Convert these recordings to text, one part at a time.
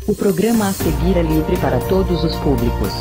O programa a seguir é livre para todos os públicos.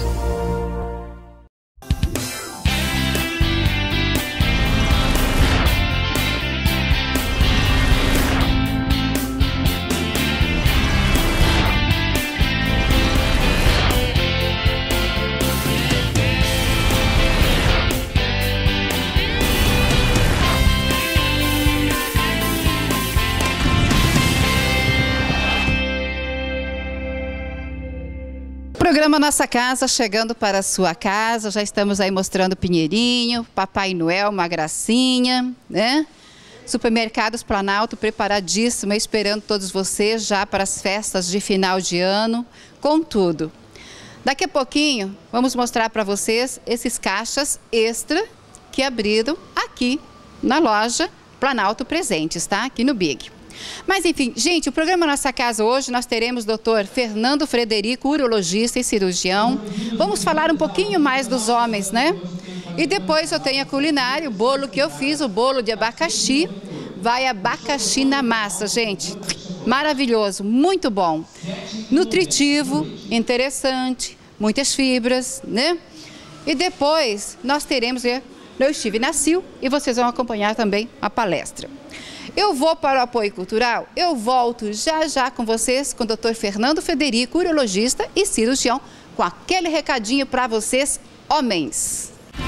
Programa Nossa Casa chegando para a sua casa, já estamos aí mostrando Pinheirinho, Papai Noel, uma gracinha, né? Supermercados Planalto preparadíssimo, esperando todos vocês já para as festas de final de ano, com tudo. Daqui a pouquinho vamos mostrar para vocês esses caixas extra que abriram aqui na loja Planalto Presentes, tá? Aqui no Big. Mas enfim, gente, o programa Nossa Casa hoje nós teremos o Dr. Fernando Frederico, urologista e cirurgião. Vamos falar um pouquinho mais dos homens, né? E depois eu tenho a culinária, o bolo que eu fiz, o bolo de abacaxi. Vai abacaxi na massa, gente. Maravilhoso, muito bom. Nutritivo, interessante, muitas fibras, né? E depois nós teremos, eu estive na CIL e vocês vão acompanhar também a palestra. Eu vou para o apoio cultural, eu volto já já com vocês, com o Dr. Fernando Frederico, urologista e cirurgião, com aquele recadinho para vocês, homens.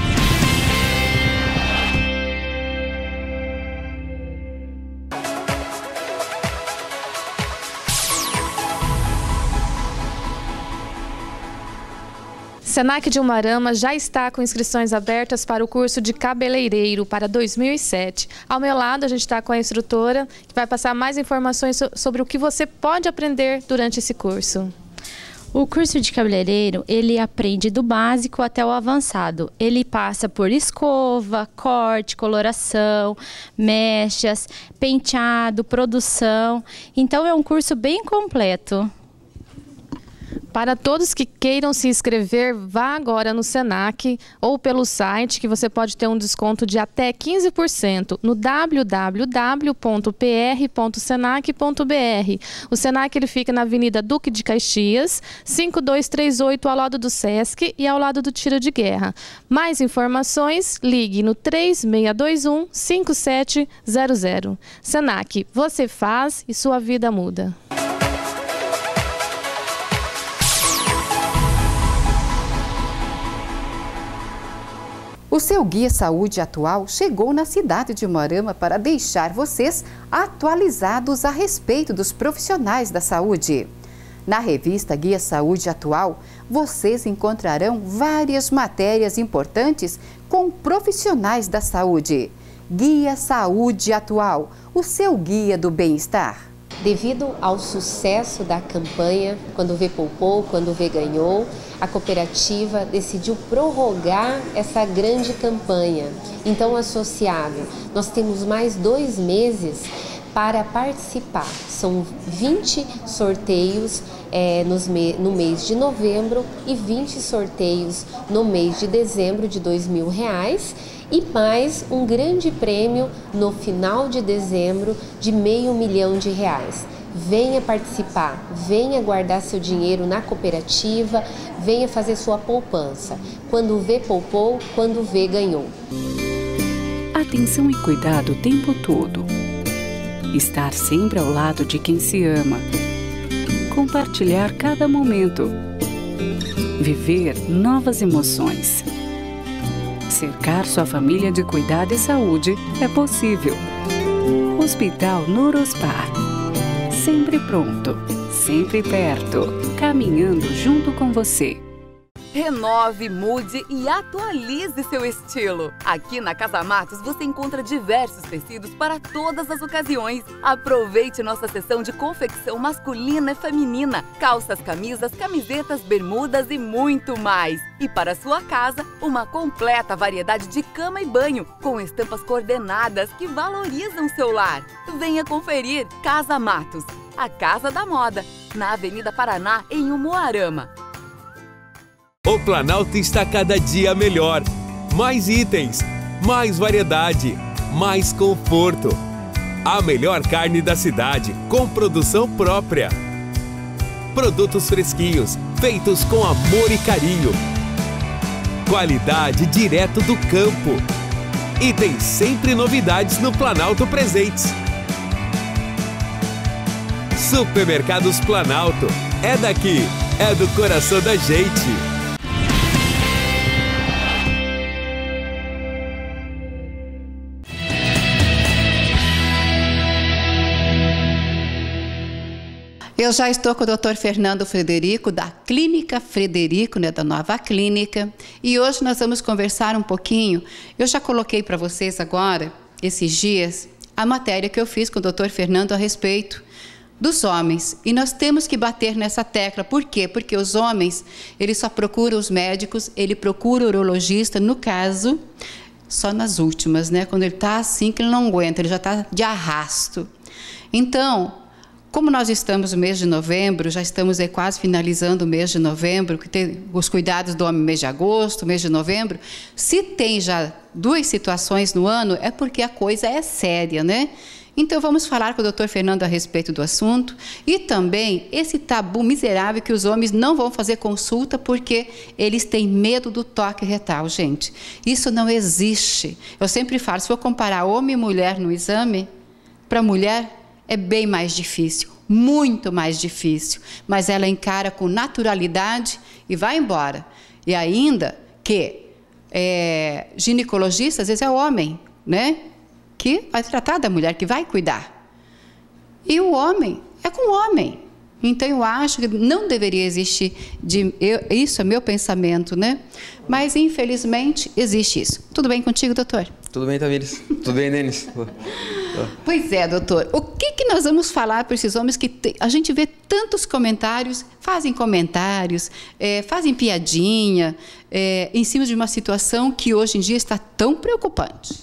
Senac de Umuarama já está com inscrições abertas para o curso de cabeleireiro para 2007. Ao meu lado, a gente está com a instrutora, que vai passar mais informações sobre o que você pode aprender durante esse curso. O curso de cabeleireiro, ele aprende do básico até o avançado. Ele passa por escova, corte, coloração, mechas, penteado, produção. Então, é um curso bem completo. Para todos que queiram se inscrever, vá agora no Senac ou pelo site, que você pode ter um desconto de até 15% no www.pr.senac.br. O Senac ele fica na Avenida Duque de Caxias, 5238, ao lado do Sesc e ao lado do Tiro de Guerra. Mais informações, ligue no 3621-5700. Senac, você faz e sua vida muda. O seu Guia Saúde Atual chegou na cidade de Umuarama para deixar vocês atualizados a respeito dos profissionais da saúde. Na revista Guia Saúde Atual, vocês encontrarão várias matérias importantes com profissionais da saúde. Guia Saúde Atual, o seu guia do bem-estar. Devido ao sucesso da campanha, quando Vê Poupou, quando Vê Ganhou, a cooperativa decidiu prorrogar essa grande campanha. Então, associado, nós temos mais 2 meses para participar. São 20 sorteios no mês de novembro e 20 sorteios no mês de dezembro de R$2.000 e mais um grande prêmio no final de dezembro de R$500 mil. Venha participar, venha guardar seu dinheiro na cooperativa, venha fazer sua poupança. Quando Vê Poupou, quando Vê Ganhou. Atenção e cuidado o tempo todo. Estar sempre ao lado de quem se ama. Compartilhar cada momento. Viver novas emoções. Cercar sua família de cuidado e saúde é possível. Hospital Nurospar. Sempre pronto, sempre perto, caminhando junto com você. Renove, mude e atualize seu estilo. Aqui na Casa Matos você encontra diversos tecidos para todas as ocasiões. Aproveite nossa seção de confecção masculina e feminina, calças, camisas, camisetas, bermudas e muito mais. E para sua casa, uma completa variedade de cama e banho, com estampas coordenadas que valorizam seu lar. Venha conferir Casa Matos, a Casa da Moda, na Avenida Paraná, em Umuarama. O Planalto está cada dia melhor. Mais itens, mais variedade, mais conforto. A melhor carne da cidade, com produção própria. Produtos fresquinhos, feitos com amor e carinho. Qualidade direto do campo. E tem sempre novidades no Planalto Presentes. Supermercados Planalto. É daqui, é do coração da gente. Eu já estou com o Dr. Fernando Frederico, da Clínica Frederico, né, da Nova Clínica, e hoje nós vamos conversar um pouquinho. Eu já coloquei para vocês agora, esses dias, a matéria que eu fiz com o Dr. Fernando a respeito dos homens, e nós temos que bater nessa tecla. Por quê? Porque os homens, eles só procuram os médicos, ele procura o urologista, no caso, só nas últimas, né, quando ele está assim que ele não aguenta, ele já está de arrasto. Então, como nós estamos no mês de novembro, já estamos aí quase finalizando o mês de novembro, que tem os cuidados do homem no mês de agosto, mês de novembro, se tem já 2 situações no ano, é porque a coisa é séria, né? Então, vamos falar com o Dr. Fernando a respeito do assunto e também esse tabu miserável que os homens não vão fazer consulta porque eles têm medo do toque retal, gente. Isso não existe. Eu sempre falo, se for comparar homem e mulher no exame, para a mulher é bem mais difícil, muito mais difícil, mas ela encara com naturalidade e vai embora. E ainda que ginecologista, às vezes é o homem, né? Que vai tratar da mulher, que vai cuidar. E o homem é com o homem. Então, eu acho que não deveria existir, isso é meu pensamento, né? Mas, infelizmente, existe isso. Tudo bem contigo, doutor? Tudo bem, Tamires. Tudo bem, Denis? Pois é, doutor. O que nós vamos falar para esses homens que a gente vê tantos comentários, fazem piadinha, em cima de uma situação que hoje em dia está tão preocupante?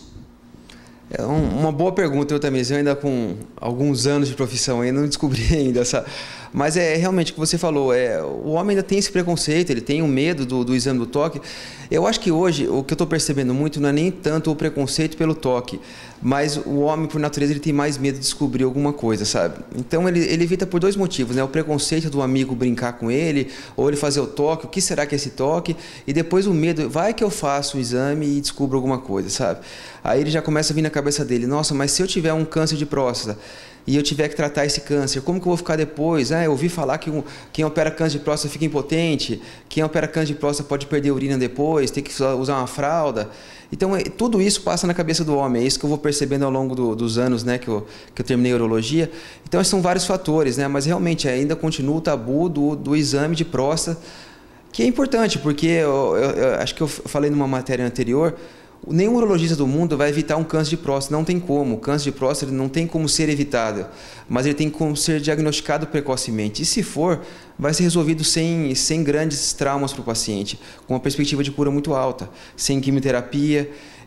É uma boa pergunta, eu também. Eu ainda com alguns anos de profissão ainda não descobri ainda essa... Mas é realmente o que você falou, o homem ainda tem esse preconceito, ele tem o medo do exame do toque. Eu acho que hoje o que eu estou percebendo muito não é nem tanto o preconceito pelo toque, mas o homem, por natureza, ele tem mais medo de descobrir alguma coisa, sabe? Então ele evita por 2 motivos, né? O preconceito do amigo brincar com ele, ou ele fazer o toque, o que será que é esse toque? E depois o medo, vai que eu faço o exame e descubro alguma coisa, sabe? Aí ele já começa a vir na cabeça dele, nossa, mas se eu tiver um câncer de próstata, e eu tiver que tratar esse câncer, como que eu vou ficar depois? Eu ouvi falar que quem opera câncer de próstata fica impotente, quem opera câncer de próstata pode perder a urina depois, tem que usar uma fralda. Então, tudo isso passa na cabeça do homem, é isso que eu vou percebendo ao longo dos anos, né, que eu terminei a urologia. Então, esses são vários fatores, né, mas realmente ainda continua o tabu do exame de próstata, que é importante, porque eu acho que eu falei numa matéria anterior, nenhum urologista do mundo vai evitar um câncer de próstata, não tem como. O câncer de próstata não tem como ser evitado, mas ele tem como ser diagnosticado precocemente. E se for, vai ser resolvido sem grandes traumas para o paciente, com uma perspectiva de cura muito alta, sem quimioterapia,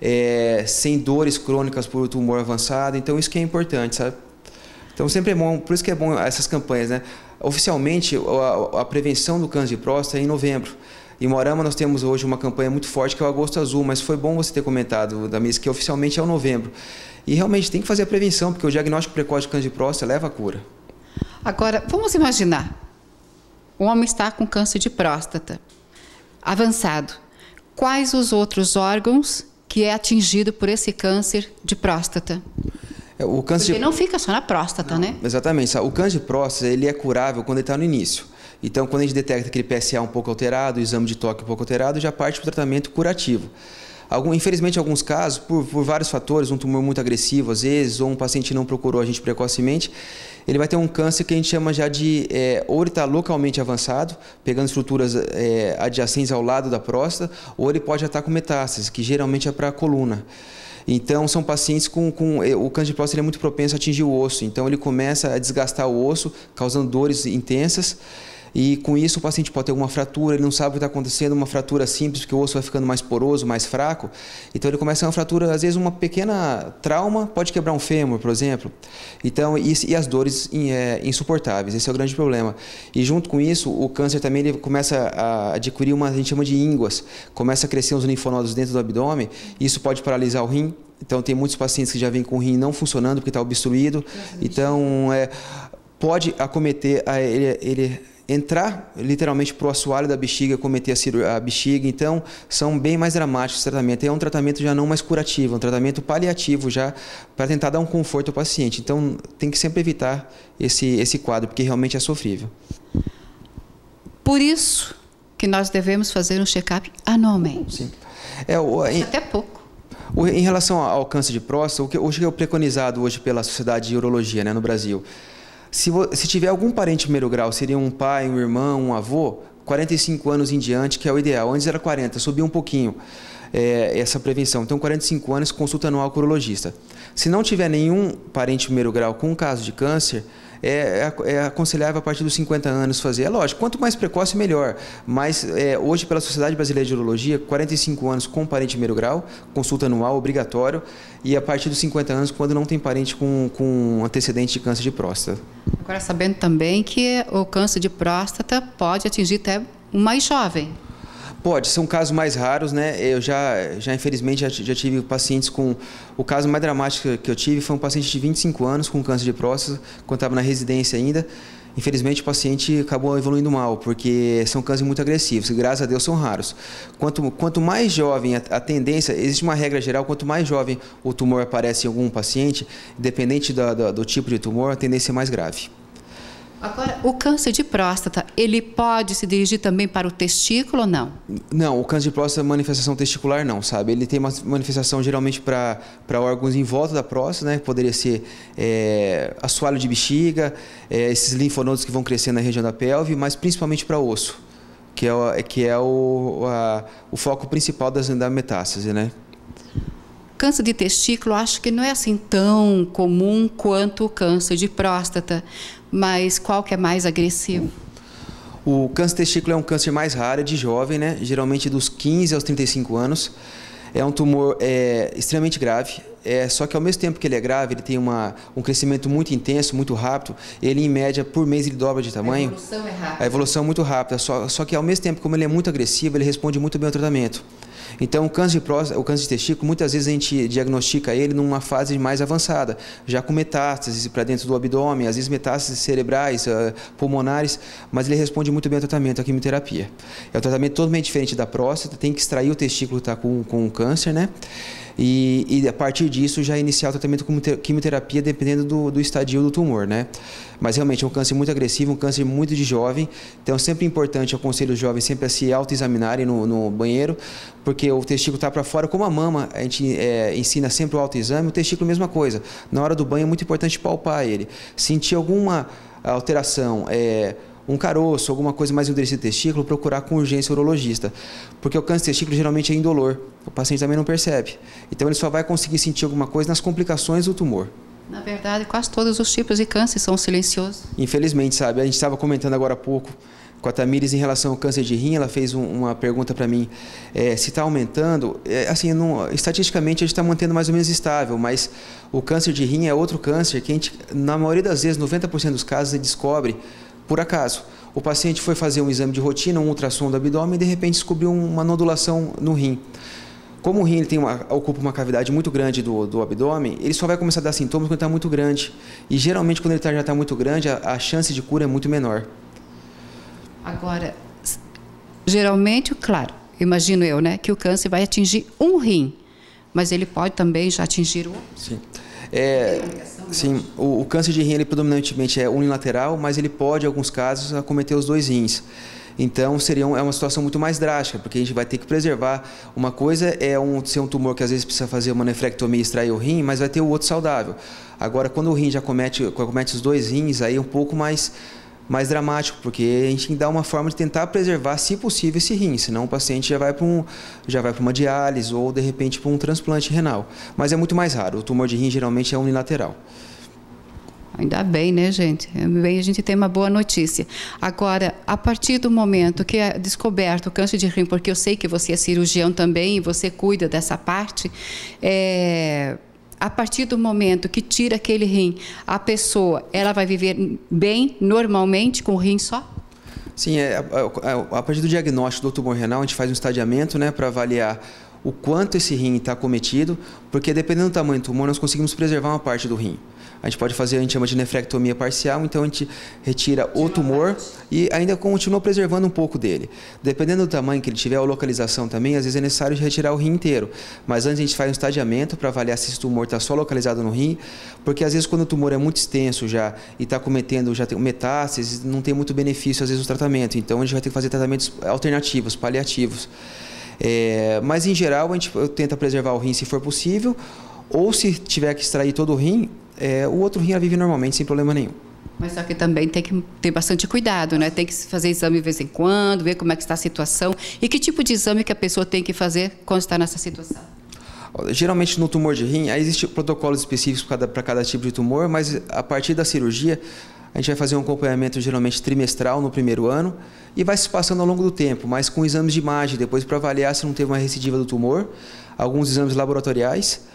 sem dores crônicas por tumor avançado. Então isso que é importante, sabe? Então sempre é bom, por isso que é bom essas campanhas, né? Oficialmente, a prevenção do câncer de próstata é em novembro. Em Moarama nós temos hoje uma campanha muito forte que é o Agosto Azul, mas foi bom você ter comentado, Damis, que oficialmente é o novembro. E realmente tem que fazer a prevenção, porque o diagnóstico precoce de câncer de próstata leva à cura. Agora, vamos imaginar, o homem está com câncer de próstata avançado. Quais os outros órgãos que é atingido por esse câncer de próstata? Porque não fica só na próstata, né? Exatamente. O câncer de próstata ele é curável quando ele está no início. Então, quando a gente detecta aquele PSA um pouco alterado, o exame de toque um pouco alterado, já parte para o tratamento curativo. Infelizmente, em alguns casos, por vários fatores, um tumor muito agressivo às vezes, ou um paciente não procurou a gente precocemente, ele vai ter um câncer que a gente chama já de, ou ele está localmente avançado, pegando estruturas adjacentes ao lado da próstata, ou ele pode já estar com metástase, que geralmente é para a coluna. Então, são pacientes o câncer de próstata é muito propenso a atingir o osso, então ele começa a desgastar o osso, causando dores intensas. E com isso o paciente pode ter alguma fratura, ele não sabe o que está acontecendo, uma fratura simples, porque o osso vai ficando mais poroso, mais fraco. Então ele começa a ter uma fratura, às vezes uma pequena trauma pode quebrar um fêmur, por exemplo. Então, e as dores insuportáveis, esse é o grande problema. E junto com isso, o câncer também ele começa a adquirir a gente chama de ínguas, começa a crescer os linfonodos dentro do abdômen, e isso pode paralisar o rim. Então tem muitos pacientes que já vêm com o rim não funcionando porque está obstruído. Então pode acometer entrar literalmente para o assoalho da bexiga, cometer a bexiga, então são bem mais dramáticos o tratamento. É um tratamento já não mais curativo, é um tratamento paliativo já para tentar dar um conforto ao paciente. Então tem que sempre evitar esse quadro, porque realmente é sofrível. Por isso que nós devemos fazer um check-up anualmente. Sim. Até pouco. Em relação ao câncer de próstata, o que é preconizado hoje pela Sociedade de Urologia, né, no Brasil, se tiver algum parente de primeiro grau, seria um pai, um irmão, um avô, 45 anos em diante, que é o ideal. Antes era 40, subiu um pouquinho essa prevenção. Então, 45 anos, consulta anual com o urologista. Se não tiver nenhum parente de primeiro grau com caso de câncer, é aconselhável a partir dos 50 anos fazer. É lógico, quanto mais precoce, melhor. Mas hoje, pela Sociedade Brasileira de Urologia, 45 anos com parente de primeiro grau, consulta anual, obrigatório, e a partir dos 50 anos, quando não tem parente com antecedente de câncer de próstata. Agora, sabendo também que o câncer de próstata pode atingir até um mais jovem. Pode, são casos mais raros, né? Eu já infelizmente, já tive pacientes com... O caso mais dramático que eu tive foi um paciente de 25 anos com câncer de próstata, quando estava na residência ainda. Infelizmente, o paciente acabou evoluindo mal, porque são cânceres muito agressivos, e graças a Deus são raros. Quanto mais jovem a tendência, existe uma regra geral, quanto mais jovem o tumor aparece em algum paciente, independente do tipo de tumor, a tendência é mais grave. Agora, o câncer de próstata, ele pode se dirigir também para o testículo ou não? Não, o câncer de próstata é manifestação testicular não, sabe? Ele tem uma manifestação geralmente para órgãos em volta da próstata, né? Poderia ser assoalho de bexiga, esses linfonodos que vão crescer na região da pelve, mas principalmente para osso, que é o foco principal da metástase, né? Câncer de testículo, acho que não é assim tão comum quanto o câncer de próstata, mas qual que é mais agressivo? O câncer de testículo é um câncer mais raro, de jovem, né? Geralmente dos 15 aos 35 anos. É um tumor extremamente grave, só que ao mesmo tempo que ele é grave, ele tem um crescimento muito intenso, muito rápido. Ele, em média, por mês, ele dobra de tamanho. A evolução é rápida. A evolução é muito rápida, só que ao mesmo tempo, como ele é muito agressivo, ele responde muito bem ao tratamento. Então, o câncer de testículo, muitas vezes a gente diagnostica ele numa fase mais avançada, já com metástases para dentro do abdômen, às vezes metástases cerebrais, pulmonares, mas ele responde muito bem ao tratamento, à quimioterapia. É um tratamento totalmente diferente da próstata, tem que extrair o testículo que está com câncer, né? E a partir disso já iniciar o tratamento com quimioterapia dependendo do estadio do tumor, né? Mas realmente é um câncer muito agressivo, um câncer muito de jovem, então é sempre importante, eu aconselho os jovens sempre a se autoexaminarem no banheiro, porque o testículo está para fora, como a mama, a gente ensina sempre o autoexame, o testículo mesma coisa. Na hora do banho é muito importante palpar ele, sentir alguma alteração, um caroço, alguma coisa mais endurecida do testículo, procurar com urgência o urologista. Porque o câncer de testículo geralmente é indolor, o paciente também não percebe. Então ele só vai conseguir sentir alguma coisa nas complicações do tumor. Na verdade, quase todos os tipos de câncer são silenciosos. Infelizmente, sabe? A gente estava comentando agora há pouco com a Tamires em relação ao câncer de rim, ela fez uma pergunta para mim, se está aumentando, estatisticamente a gente está mantendo mais ou menos estável, mas o câncer de rim é outro câncer que a gente, na maioria das vezes, 90% dos casos, a gente descobre por acaso. O paciente foi fazer um exame de rotina, um ultrassom do abdômen e de repente descobriu uma nodulação no rim. Como o rim ocupa uma cavidade muito grande do abdômen, ele só vai começar a dar sintomas quando está muito grande. E geralmente quando ele já está muito grande, a chance de cura é muito menor. Agora, geralmente, claro, imagino eu, né, que o câncer vai atingir um rim, mas ele pode também já atingir o outro. Sim. Sim, o câncer de rim ele predominantemente é unilateral, mas ele pode, em alguns casos, acometer os dois rins. Então, é uma situação muito mais drástica, porque a gente vai ter que preservar. Uma coisa ser um tumor que às vezes precisa fazer uma nefrectomia e extrair o rim, mas vai ter o outro saudável. Agora, quando o rim já acomete os dois rins, aí é um pouco mais dramático, porque a gente dá uma forma de tentar preservar, se possível, esse rim, senão o paciente já vai para uma diálise ou, de repente, para um transplante renal. Mas é muito mais raro, o tumor de rim geralmente é unilateral. Ainda bem, né, gente? Bem, a gente tem uma boa notícia. Agora, a partir do momento que é descoberto o câncer de rim, porque eu sei que você é cirurgião também e você cuida dessa parte, a partir do momento que tira aquele rim, a pessoa, ela vai viver bem, normalmente, com o rim só? Sim, a partir do diagnóstico do tumor renal, a gente faz um estadiamento, né, para avaliar o quanto esse rim está acometido, porque dependendo do tamanho do tumor, nós conseguimos preservar uma parte do rim. A gente pode fazer, a gente chama de nefrectomia parcial, então a gente retira o tumor e ainda continua preservando um pouco dele. Dependendo do tamanho que ele tiver, ou localização também, às vezes é necessário retirar o rim inteiro. Mas antes a gente faz um estadiamento para avaliar se esse tumor está só localizado no rim, porque às vezes quando o tumor é muito extenso já e está cometendo, já tem metástases, não tem muito benefício às vezes o tratamento. Então a gente vai ter que fazer tratamentos alternativos, paliativos. Mas em geral a gente tenta preservar o rim se for possível, ou se tiver que extrair todo o rim, o outro rim vive normalmente, sem problema nenhum. Mas só que também tem que ter bastante cuidado, né? Tem que fazer exame de vez em quando, ver como é que está a situação. E que tipo de exame que a pessoa tem que fazer quando está nessa situação? Geralmente no tumor de rim, aí existem protocolos específicos para cada tipo de tumor, mas a partir da cirurgia, a gente vai fazer um acompanhamento geralmente trimestral no primeiro ano e vai se passando ao longo do tempo, mas com exames de imagem, depois para avaliar se não teve uma recidiva do tumor, alguns exames laboratoriais.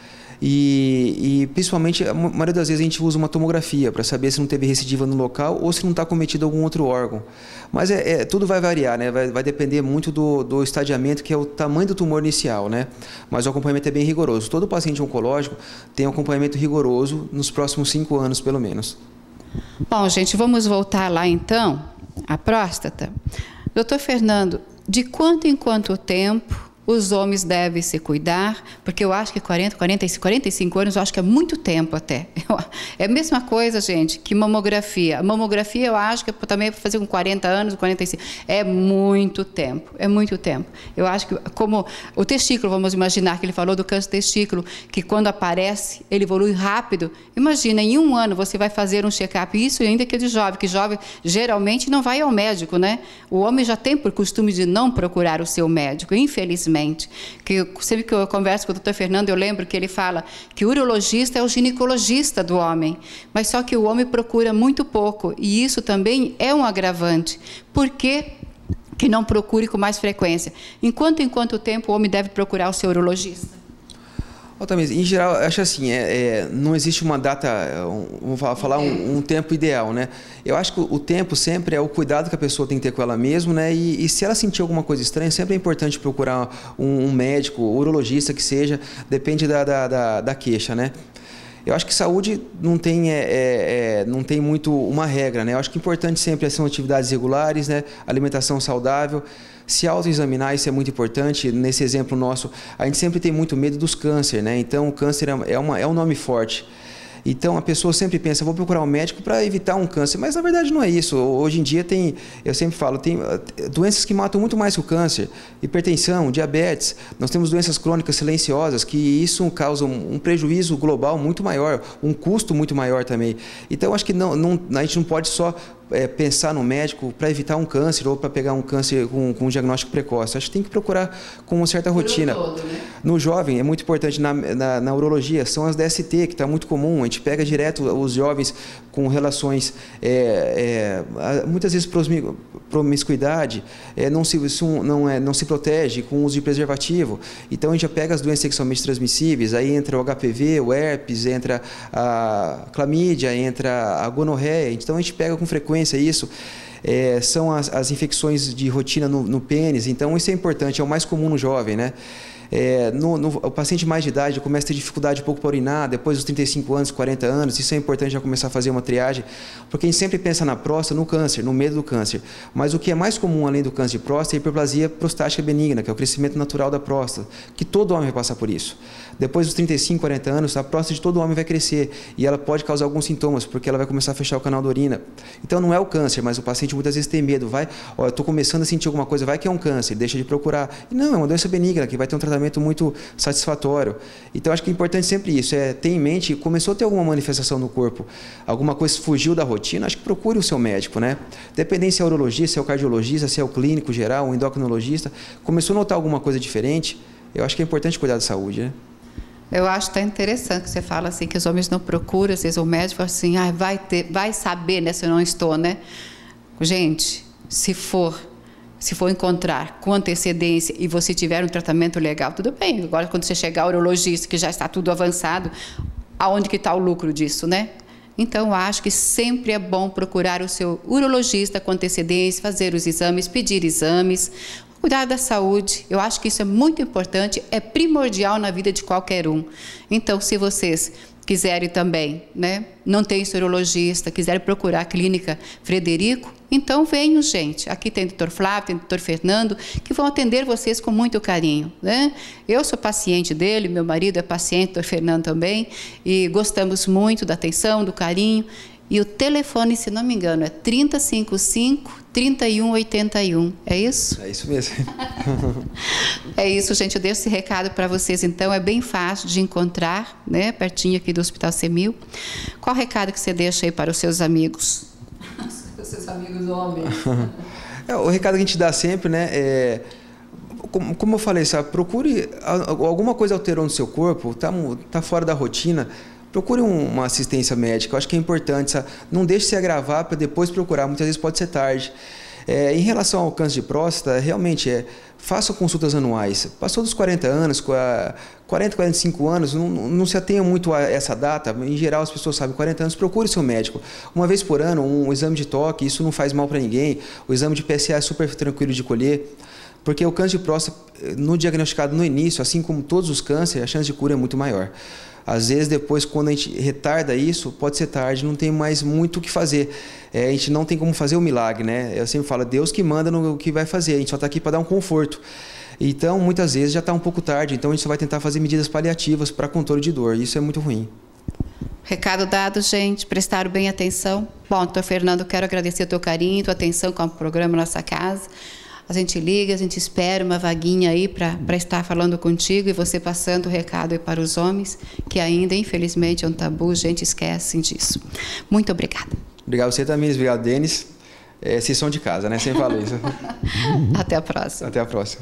E principalmente, a maioria das vezes a gente usa uma tomografia para saber se não teve recidiva no local ou se não está cometido algum outro órgão. Mas tudo vai variar, né? Vai depender muito do estadiamento, que é o tamanho do tumor inicial, né? Mas o acompanhamento é bem rigoroso. Todo paciente oncológico tem um acompanhamento rigoroso nos próximos 5 anos, pelo menos. Bom, gente, vamos voltar lá então, à próstata. Doutor Fernando, de quanto em quanto tempo os homens devem se cuidar? Porque eu acho que 45 anos, eu acho que é muito tempo até. É a mesma coisa, gente, que mamografia. A mamografia, eu acho que também é para fazer com 40 anos, 45. É muito tempo, é muito tempo. Eu acho que, como o testículo, vamos imaginar que ele falou do câncer de testículo, que quando aparece, ele evolui rápido. Imagina, em 1 ano você vai fazer um check-up, isso ainda que é de jovem, que jovem geralmente não vai ao médico, né? O homem já tem por costume de não procurar o seu médico, infelizmente. Sempre que eu converso com o doutor Fernando, eu lembro que ele fala que o urologista é o ginecologista do homem, mas só que o homem procura muito pouco, e isso também é um agravante. Por que não procure com mais frequência? Em quanto tempo o homem deve procurar o seu urologista? Em geral, acho assim, não existe uma data, vamos falar um tempo ideal, né? Eu acho que o tempo sempre é o cuidado que a pessoa tem que ter com ela mesma, né? E se ela sentir alguma coisa estranha, sempre é importante procurar um médico, urologista que seja, depende da queixa, né? Eu acho que saúde não tem muito uma regra, né? Eu acho que o importante sempre são atividades regulares, né? Alimentação saudável. Se autoexaminar, isso é muito importante. Nesse exemplo nosso, a gente sempre tem muito medo dos cânceres, né? Então, o câncer é um nome forte. Então, a pessoa sempre pensa, vou procurar um médico para evitar um câncer. Mas, na verdade, não é isso. Hoje em dia, eu sempre falo, tem doenças que matam muito mais que o câncer. Hipertensão, diabetes. Nós temos doenças crônicas silenciosas, que isso causa um prejuízo global muito maior, um custo muito maior também. Então, acho que a gente não pode só pensar no médico para evitar um câncer ou para pegar um câncer com um diagnóstico precoce. Acho que tem que procurar com uma certa rotina. Todo, né? No jovem, é muito importante na urologia, são as DST, que está muito comum. A gente pega direto os jovens com relações, muitas vezes promiscuidade, não se protege com o uso de preservativo. Então, a gente já pega as doenças sexualmente transmissíveis, aí entra o HPV, o herpes, entra a clamídia, entra a gonorreia. Então, a gente pega com frequência isso. São as infecções de rotina no pênis. Então, isso é importante, é o mais comum no jovem, né? O paciente mais de idade começa a ter dificuldade um pouco para urinar, depois dos 35 anos, 40 anos, isso é importante já começar a fazer uma triagem, porque a gente sempre pensa na próstata, no câncer, no medo do câncer. Mas o que é mais comum além do câncer de próstata é a hiperplasia prostática benigna, que é o crescimento natural da próstata, que todo homem vai passar por isso. Depois dos 35, 40 anos, a próstata de todo homem vai crescer e ela pode causar alguns sintomas, porque ela vai começar a fechar o canal da urina. Então não é o câncer, mas o paciente muitas vezes tem medo, eu estou começando a sentir alguma coisa, vai que é um câncer, deixa de procurar. E não, é uma doença benigna, que vai ter um tratamento muito satisfatório. Então, acho que é importante sempre isso, ter em mente, começou a ter alguma manifestação no corpo, alguma coisa fugiu da rotina, acho que procure o seu médico, né? Dependendo se é urologista, se é o cardiologista, se é o clínico geral, o endocrinologista, começou a notar alguma coisa diferente, eu acho que é importante cuidar da saúde, né? Eu acho até interessante que você fala assim, que os homens não procuram, às vezes o médico fala assim, vai saber, né, se eu não estou, né? Gente, se for encontrar com antecedência e você tiver um tratamento legal, tudo bem. Agora, quando você chegar ao urologista, que já está tudo avançado, aonde que está o lucro disso, né? Então, eu acho que sempre é bom procurar o seu urologista com antecedência, fazer os exames, pedir exames, Cuidar da saúde, eu acho que isso é muito importante, é primordial na vida de qualquer um. Então, se vocês quiserem também, né, não tem sorologista, quiserem procurar a Clínica Frederico, então venham, gente. Aqui tem o Dr. Flávio, tem o Dr. Fernando, que vão atender vocês com muito carinho, né? Eu sou paciente dele, meu marido é paciente, o Dr. Fernando também, e gostamos muito da atenção, do carinho. E o telefone, se não me engano, é 3055-3181. É isso? É isso mesmo. É isso, gente. Eu deixo esse recado para vocês, então. É bem fácil de encontrar, né? Pertinho aqui do Hospital Semil. Qual o recado que você deixa aí para os seus amigos? Os seus amigos homens. O recado que a gente dá sempre, né? Como eu falei, sabe? Procure alguma coisa alterou no seu corpo, tá fora da rotina. Procure uma assistência médica, eu acho que é importante, sabe? Não deixe se agravar para depois procurar, muitas vezes pode ser tarde. Em relação ao câncer de próstata, realmente faça consultas anuais. Passou dos 40 anos, 40, 45 anos, não se atenha muito a essa data, em geral as pessoas sabem, 40 anos, procure seu médico. Uma vez por ano, um exame de toque, isso não faz mal para ninguém, o exame de PSA é super tranquilo de colher. Porque o câncer de próstata, no diagnosticado no início, assim como todos os cânceres, a chance de cura é muito maior. Às vezes, depois, quando a gente retarda isso, pode ser tarde, não tem mais muito o que fazer. A gente não tem como fazer o milagre, né? Eu sempre falo, Deus que manda no que vai fazer, a gente só está aqui para dar um conforto. Então, muitas vezes, já está um pouco tarde, então a gente só vai tentar fazer medidas paliativas para controle de dor, isso é muito ruim. Recado dado, gente, prestaram bem atenção. Bom, doutor Fernando, quero agradecer o teu carinho, tua atenção com o programa Nossa Casa. A gente liga, a gente espera uma vaguinha aí para estar falando contigo e você passando o recado aí para os homens, que ainda, infelizmente, é um tabu, gente, esquece disso. Muito obrigada. Obrigado a você também, obrigado, Denis. Vocês são de casa, né? Sempre falo isso. Até a próxima. Até a próxima.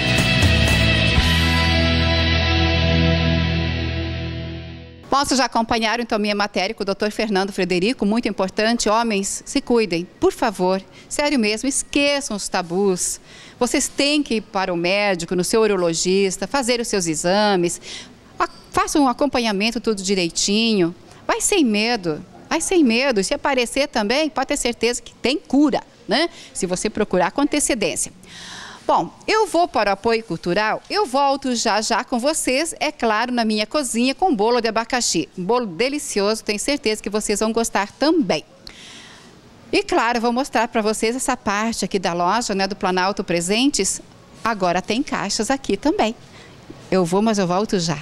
Bom, vocês já acompanharam então minha matéria com o Dr. Fernando Frederico, muito importante. Homens, se cuidem, por favor. Sério mesmo, esqueçam os tabus. Vocês têm que ir para o médico, no seu urologista, fazer os seus exames, façam um acompanhamento tudo direitinho. Vai sem medo, vai sem medo. E se aparecer também, pode ter certeza que tem cura, né? Se você procurar com antecedência. Bom, eu vou para o apoio cultural, eu volto já com vocês, é claro, na minha cozinha com bolo de abacaxi. Um bolo delicioso, tenho certeza que vocês vão gostar também. E claro, vou mostrar para vocês essa parte aqui da loja, né, do Planalto Presentes. Agora tem caixas aqui também. Eu vou, mas eu volto já.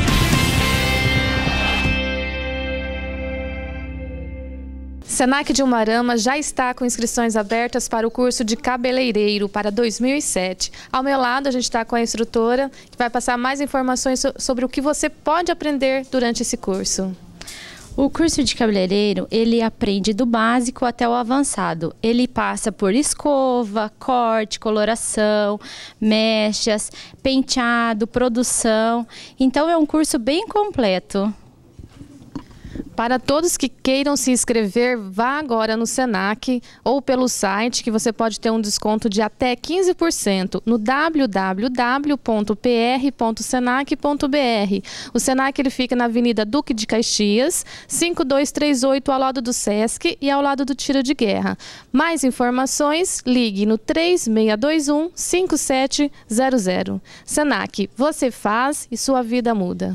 Senac de Umuarama já está com inscrições abertas para o curso de cabeleireiro para 2007. Ao meu lado, a gente está com a instrutora, que vai passar mais informações sobre o que você pode aprender durante esse curso. O curso de cabeleireiro, ele aprende do básico até o avançado. Ele passa por escova, corte, coloração, mechas, penteado, produção. Então, é um curso bem completo. Para todos que queiram se inscrever, vá agora no Senac ou pelo site, que você pode ter um desconto de até 15% no www.pr.senac.br. O Senac ele fica na Avenida Duque de Caxias, 5238, ao lado do Sesc e ao lado do Tiro de Guerra. Mais informações, ligue no 3621-5700. Senac, você faz e sua vida muda.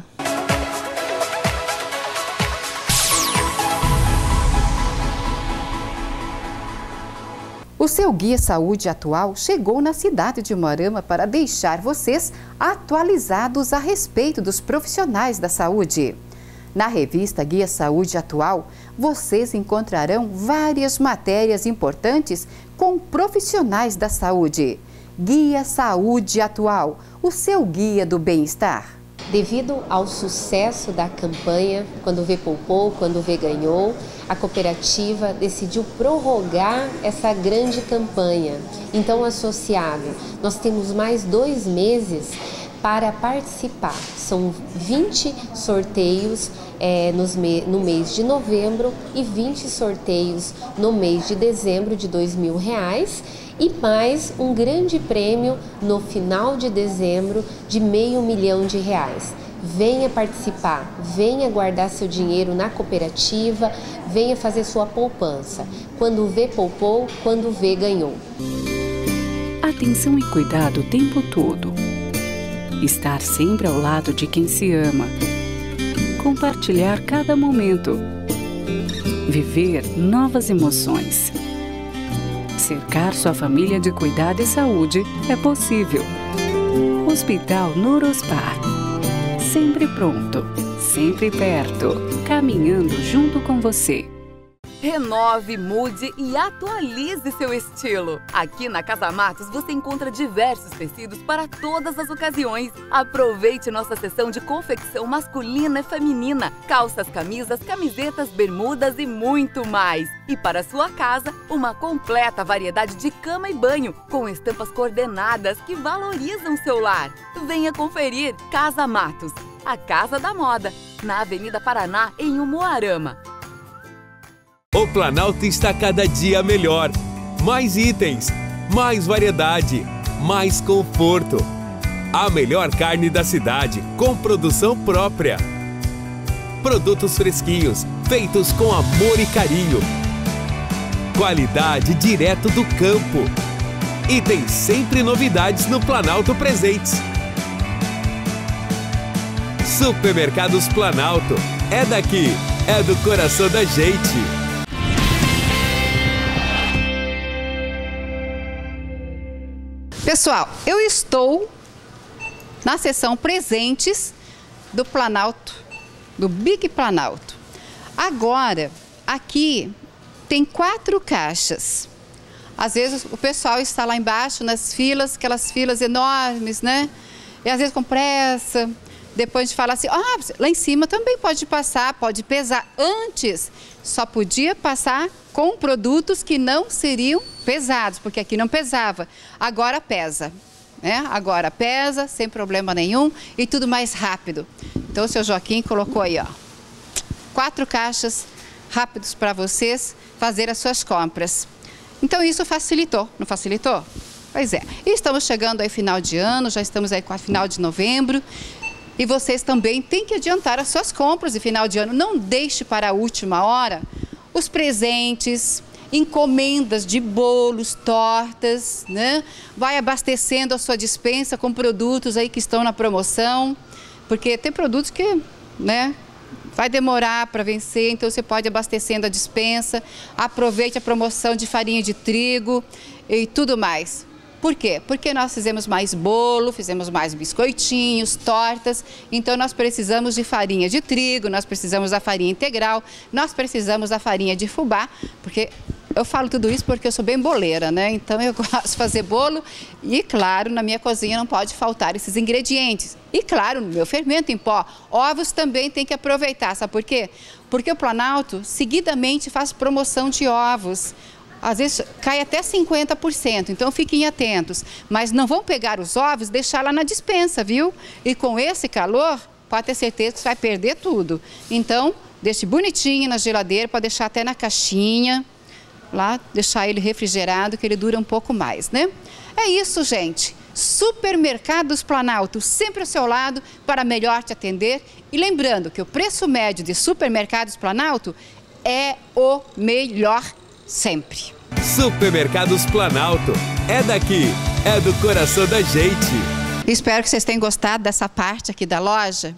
O seu Guia Saúde Atual chegou na cidade de Umuarama para deixar vocês atualizados a respeito dos profissionais da saúde. Na revista Guia Saúde Atual, vocês encontrarão várias matérias importantes com profissionais da saúde. Guia Saúde Atual, o seu guia do bem-estar. Devido ao sucesso da campanha, quando vê poupou, quando vê ganhou, a cooperativa decidiu prorrogar essa grande campanha. Então, associado, nós temos mais 2 meses para participar. São 20 sorteios no mês de novembro e 20 sorteios no mês de dezembro de R$2.000 e mais um grande prêmio no final de dezembro de R$500 mil. Venha participar, venha guardar seu dinheiro na cooperativa, venha fazer sua poupança. Quando vê poupou, quando vê ganhou. Atenção e cuidado o tempo todo. Estar sempre ao lado de quem se ama. Compartilhar cada momento. Viver novas emoções. Cercar sua família de cuidado e saúde é possível. Hospital Norospar. Sempre pronto, sempre perto, caminhando junto com você. Renove, mude e atualize seu estilo. Aqui na Casa Matos você encontra diversos tecidos para todas as ocasiões. Aproveite nossa seção de confecção masculina e feminina, calças, camisas, camisetas, bermudas e muito mais. E para sua casa, uma completa variedade de cama e banho, com estampas coordenadas que valorizam seu lar. Venha conferir Casa Matos, a Casa da Moda, na Avenida Paraná, em Umuarama. O Planalto está cada dia melhor. Mais itens, mais variedade, mais conforto. A melhor carne da cidade, com produção própria. Produtos fresquinhos, feitos com amor e carinho. Qualidade direto do campo. E tem sempre novidades no Planalto Presentes. Supermercados Planalto. É daqui, é do coração da gente. Pessoal, eu estou na seção presentes do Planalto, do Big Planalto. Agora, aqui tem 4 caixas. Às vezes o pessoal está lá embaixo nas filas, aquelas filas enormes, né? E às vezes com pressa. Depois a gente fala assim, lá em cima também pode passar, pode pesar. Antes só podia passar com produtos que não seriam pesados, porque aqui não pesava. Agora pesa, né? Agora pesa, sem problema nenhum e tudo mais rápido. Então o seu Joaquim colocou aí, ó, 4 caixas rápidos para vocês fazer as suas compras. Então isso facilitou, não facilitou? Pois é. E estamos chegando aí final de ano, já estamos aí com a final de novembro. E vocês também têm que adiantar as suas compras de final de ano. Não deixe para a última hora os presentes, encomendas de bolos, tortas, né? Vai abastecendo a sua despensa com produtos aí que estão na promoção, porque tem produtos que, né, vai demorar para vencer, então você pode ir abastecendo a despensa. Aproveite a promoção de farinha de trigo e tudo mais. Por quê? Porque nós fizemos mais bolo, fizemos mais biscoitinhos, tortas, então nós precisamos de farinha de trigo, nós precisamos da farinha integral, nós precisamos da farinha de fubá, porque eu falo tudo isso porque eu sou bem boleira, né? Então eu gosto de fazer bolo e, claro, na minha cozinha não pode faltar esses ingredientes. E, claro, no meu fermento em pó, ovos também tem que aproveitar, sabe por quê? Porque o Planalto seguidamente faz promoção de ovos. Às vezes cai até 50%, então fiquem atentos. Mas não vão pegar os ovos e deixar lá na despensa, viu? E com esse calor, pode ter certeza que você vai perder tudo. Então, deixe bonitinho na geladeira, pode deixar até na caixinha, lá, deixar ele refrigerado, que ele dura um pouco mais, né? É isso, gente. Supermercados Planalto, sempre ao seu lado para melhor te atender. E lembrando que o preço médio de Supermercados Planalto é o melhor sempre. Supermercados Planalto. É daqui, é do coração da gente. Espero que vocês tenham gostado dessa parte aqui da loja.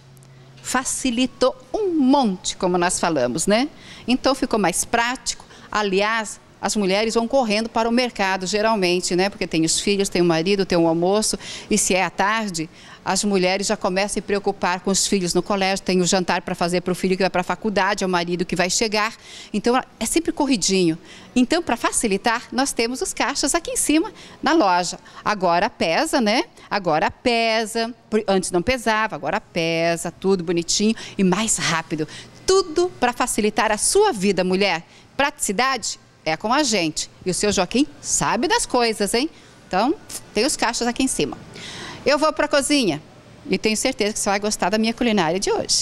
Facilitou um monte, como nós falamos, né? Então ficou mais prático. Aliás, as mulheres vão correndo para o mercado, geralmente, né? Porque tem os filhos, tem o marido, tem o almoço. E se é à tarde, as mulheres já começam a se preocupar com os filhos no colégio. Tem o jantar para fazer para o filho que vai para a faculdade, é o marido que vai chegar. Então, é sempre corridinho. Então, para facilitar, nós temos os caixas aqui em cima na loja. Agora pesa, né? Agora pesa. Antes não pesava, agora pesa, tudo bonitinho e mais rápido. Tudo para facilitar a sua vida, mulher. Praticidade é com a gente. E o seu Joaquim sabe das coisas, hein? Então, tem os caixas aqui em cima. Eu vou para a cozinha e tenho certeza que você vai gostar da minha culinária de hoje.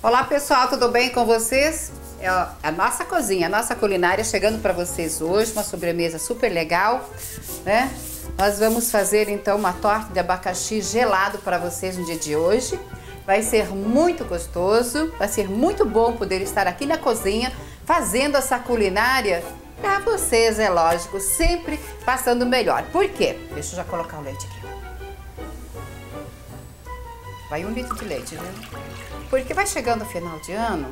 Olá pessoal, tudo bem com vocês? É a nossa cozinha, a nossa culinária chegando para vocês hoje, uma sobremesa super legal, né? Nós vamos fazer então uma torta de abacaxi gelado para vocês no dia de hoje. Vai ser muito gostoso, vai ser muito bom poder estar aqui na cozinha fazendo essa culinária para vocês, é lógico, sempre passando melhor. Por quê? Deixa eu já colocar o leite aqui. Vai 1 litro de leite, viu? Porque vai chegando o final de ano,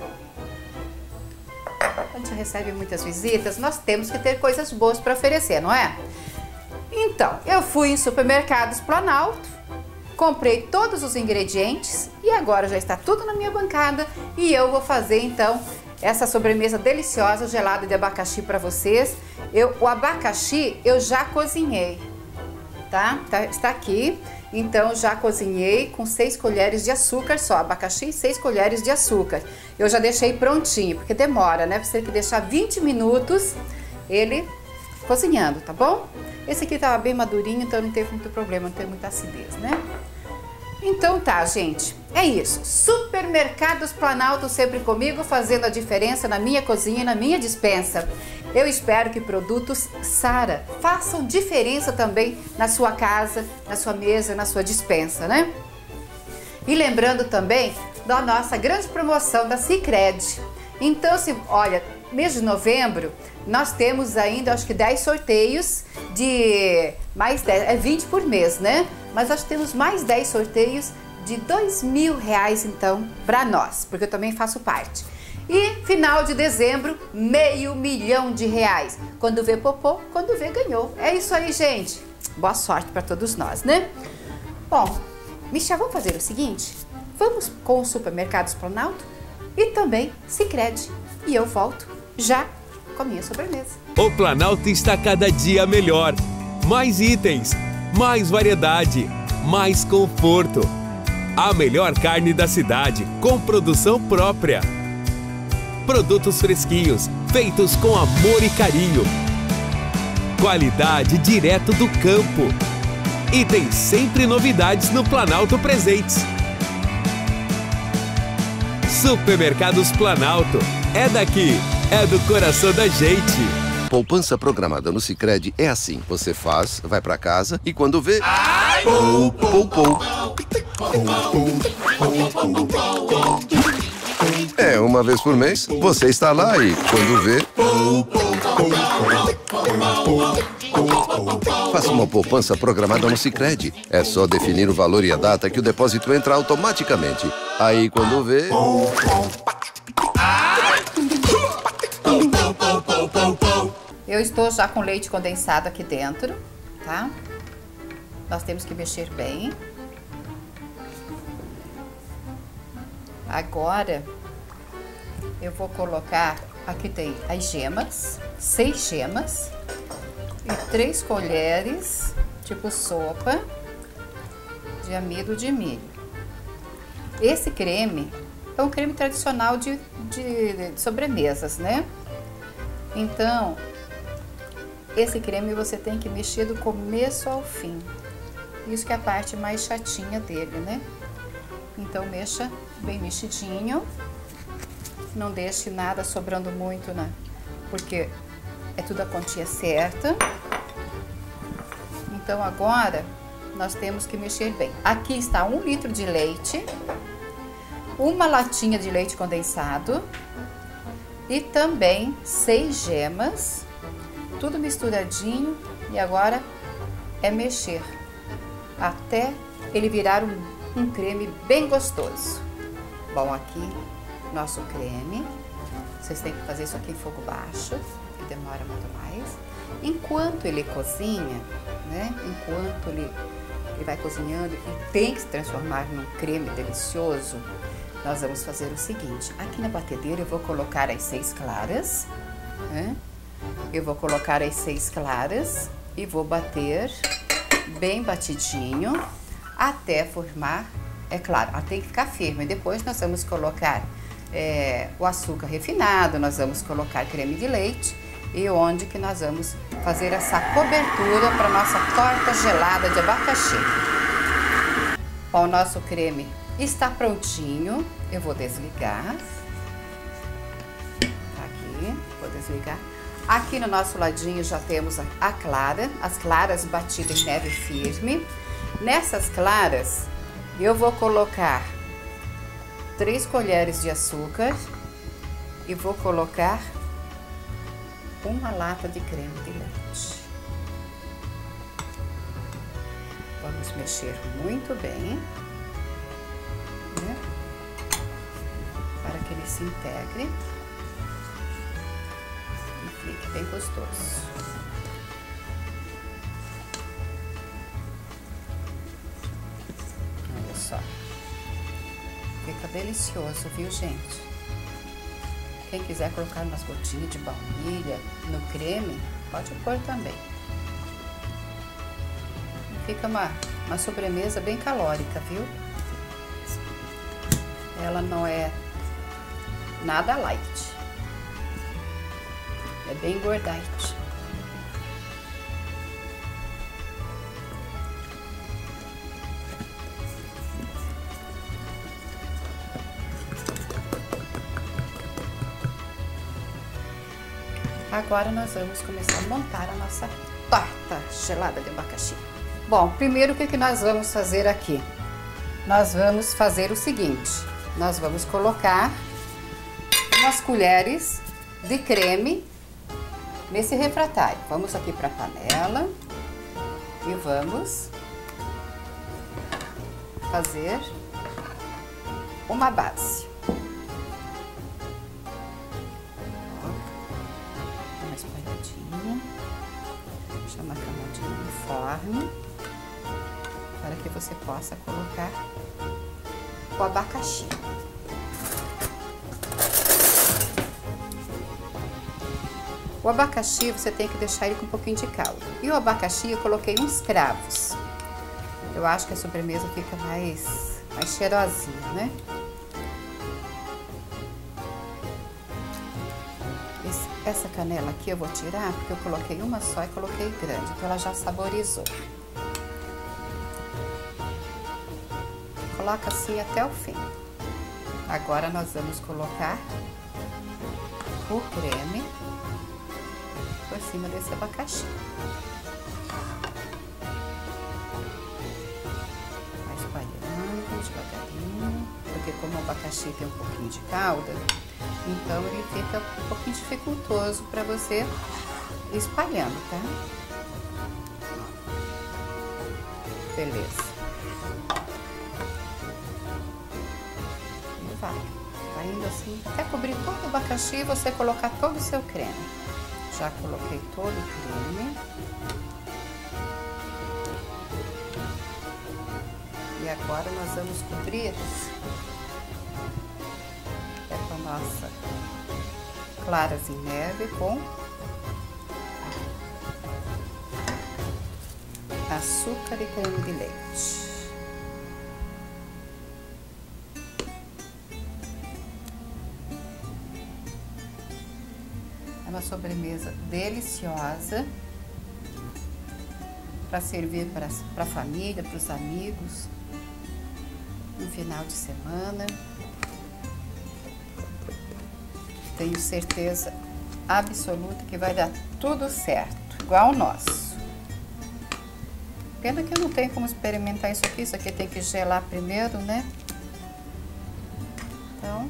a gente recebe muitas visitas, nós temos que ter coisas boas para oferecer, não é? Então, eu fui em supermercados Planalto, comprei todos os ingredientes e agora já está tudo na minha bancada e eu vou fazer então essa sobremesa deliciosa gelada de abacaxi para vocês. O abacaxi eu já cozinhei, tá? Está aqui. Então já cozinhei com 6 colheres de açúcar só, abacaxi e 6 colheres de açúcar. Eu já deixei prontinho, porque demora, né? Você tem que deixar 20 minutos ele cozinhando, tá bom? Esse aqui tava bem madurinho, então não teve muito problema, não teve muita acidez, né? Então tá, gente, é isso. Supermercados Planalto sempre comigo, fazendo a diferença na minha cozinha e na minha despensa. Eu espero que produtos Sara façam diferença também na sua casa, na sua mesa, na sua despensa, né? E lembrando também da nossa grande promoção da Sicredi. Então, olha, mês de novembro, nós temos ainda, acho que 10 sorteios de mais 10, é 20 por mês, né? Mas nós temos mais 10 sorteios de R$2.000, então, para nós, porque eu também faço parte. E final de dezembro, R$500 mil. Quando vê popô, quando vê ganhou. É isso aí, gente. Boa sorte para todos nós, né? Bom, Michel, vamos fazer o seguinte? Vamos com os supermercados Planalto e também Sicredi. E eu volto já com a minha sobremesa. O Planalto está cada dia melhor. Mais itens, mais variedade, mais conforto. A melhor carne da cidade, com produção própria. Produtos fresquinhos, feitos com amor e carinho. Qualidade direto do campo. E tem sempre novidades no Planalto Presentes. Supermercados Planalto. É daqui, é do coração da gente. Poupança programada no Sicredi é assim. Você faz, vai pra casa e quando vê... Pou, pou, pou. É, uma vez por mês, você está lá e quando vê... Faça uma poupança programada no Sicredi. É só definir o valor e a data que o depósito entra automaticamente. Aí quando vê... Eu estou já com leite condensado aqui dentro, tá? Nós temos que mexer bem. Agora, eu vou colocar, aqui tem as gemas, 6 gemas e 3 colheres, tipo sopa, de amido de milho. Esse creme é um creme tradicional de sobremesas, né? Então, esse creme você tem que mexer do começo ao fim. Isso que é a parte mais chatinha dele, né? Então, mexa bem mexidinho. Não deixe nada sobrando muito, né? Porque é tudo a quantia certa. Então, agora, nós temos que mexer bem. Aqui está 1 litro de leite, uma latinha de leite condensado e também 6 gemas, tudo misturadinho. E agora é mexer até ele virar um creme bem gostoso. Bom, aqui nosso creme. Vocês têm que fazer isso aqui em fogo baixo, que demora muito mais. Enquanto ele cozinha, né? Enquanto ele vai cozinhando e tem que se transformar num creme delicioso, nós vamos fazer o seguinte. Aqui na batedeira eu vou colocar as 6 claras, né? Eu vou colocar as 6 claras e vou bater bem batidinho até formar, é claro, tem que ficar firme. Depois nós vamos colocar o açúcar refinado, nós vamos colocar creme de leite e onde que nós vamos fazer essa cobertura para nossa torta gelada de abacaxi. Bom, o nosso creme Está prontinho, eu vou desligar. Aqui, vou desligar. Aqui no nosso ladinho já temos a clara, as claras batidas em neve firme. Nessas claras, eu vou colocar 3 colheres de açúcar e vou colocar uma lata de creme de leite. Vamos mexer muito bem, né? Para que ele se integre e fique bem gostoso. Olha só, fica delicioso, viu, gente? Quem quiser colocar umas gotinhas de baunilha no creme, pode pôr também. Fica uma sobremesa bem calórica, viu? Ela não é nada light. É bem engordante. Agora nós vamos começar a montar a nossa torta gelada de abacaxi. Bom, primeiro o que nós vamos fazer aqui? Nós vamos fazer o seguinte, nós vamos colocar umas colheres de creme nesse refratário. Vamos aqui para a panela e vamos fazer uma base. Uma espalhadinha, deixa uma camadinha uniforme, para que você possa colocar o abacaxi. O abacaxi você tem que deixar ele com um pouquinho de caldo. E o abacaxi eu coloquei uns cravos. Eu acho que a sobremesa fica mais cheirosinha, né? Essa canela aqui eu vou tirar porque eu coloquei uma só e coloquei grande, então ela já saborizou. Coloca assim até o fim. Agora nós vamos colocar o creme por cima desse abacaxi. Vai espalhando devagarinho, porque como o abacaxi tem um pouquinho de calda, então ele fica um pouquinho dificultoso para você ir espalhando, tá? Beleza. Vai indo assim, até cobrir todo o abacaxi e você colocar todo o seu creme. Já coloquei todo o creme. E agora nós vamos cobrir com a nossa claras em neve com açúcar e creme de leite. É uma sobremesa deliciosa para servir para a família, para os amigos, no final de semana. Tenho certeza absoluta que vai dar tudo certo, igual o nosso. Pena que eu não tenho como experimentar isso aqui tem que gelar primeiro, né? Então...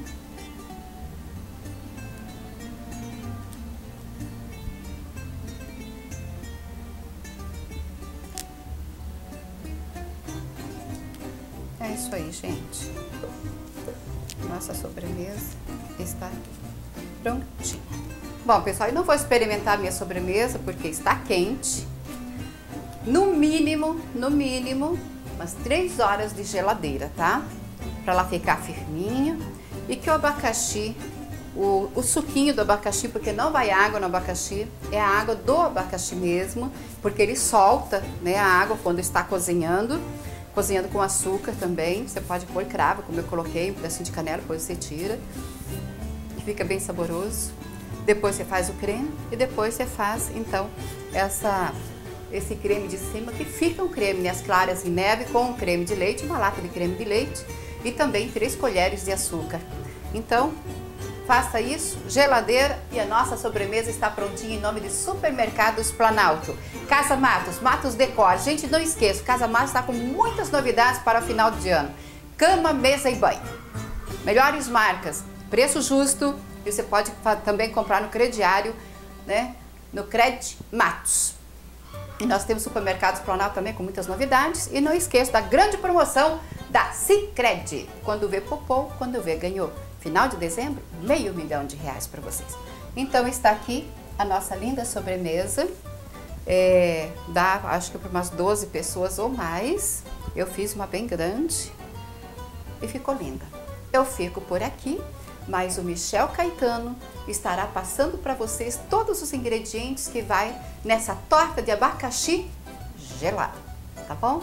é isso aí, gente. Nossa sobremesa está prontinha. Bom, pessoal, eu não vou experimentar a minha sobremesa porque está quente. No mínimo, umas 3 horas de geladeira, tá? Para ela ficar firminha. E que o abacaxi, o suquinho do abacaxi, porque não vai água no abacaxi, é a água do abacaxi mesmo, porque ele solta, né, a água quando está cozinhando com açúcar também. Você pode pôr cravo, como eu coloquei, um pedacinho de canela, depois você tira. Fica bem saboroso. Depois você faz o creme e depois você faz, então, esse creme de cima, que fica um creme, né, as claras em neve com um creme de leite, uma lata de creme de leite. e também 3 colheres de açúcar. Então, faça isso, geladeira, e a nossa sobremesa está prontinha em nome de Supermercados Planalto. Casa Matos, Matos Decor. Gente, não esqueça, Casa Matos está com muitas novidades para o final de ano. Cama, mesa e banho. Melhores marcas, preço justo, e você pode também comprar no crediário, né? No Cred Matos. E nós temos Supermercados Planalto também com muitas novidades. E não esqueça da grande promoção da Sicredi. Quando vê poupou, quando vê ganhou. Final de dezembro, R$500 mil para vocês. Então está aqui a nossa linda sobremesa. Dá, acho que para umas 12 pessoas ou mais. Eu fiz uma bem grande e ficou linda. Eu fico por aqui, mas o Michel Caetano estará passando para vocês todos os ingredientes que vai nessa torta de abacaxi gelada, tá bom?